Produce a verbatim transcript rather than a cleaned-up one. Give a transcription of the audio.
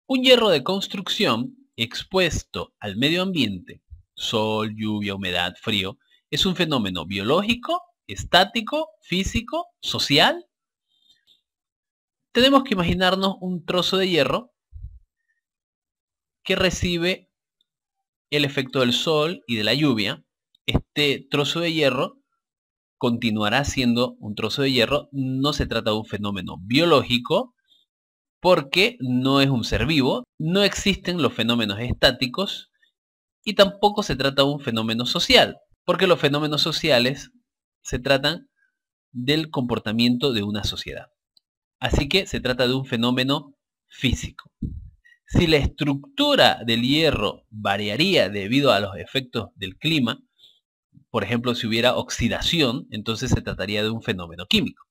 Un hierro de construcción expuesto al medio ambiente, sol, lluvia, humedad, frío, es un fenómeno biológico, estático, físico, social. Tenemos que imaginarnos un trozo de hierro que recibe el efecto del sol y de la lluvia. Este trozo de hierro continuará siendo un trozo de hierro. No se trata de un fenómeno biológico porque no es un ser vivo, no existen los fenómenos estáticos y tampoco se trata de un fenómeno social, porque los fenómenos sociales se tratan del comportamiento de una sociedad. Así que se trata de un fenómeno físico. Si la estructura del hierro variaría debido a los efectos del clima, por ejemplo, si hubiera oxidación, entonces se trataría de un fenómeno químico.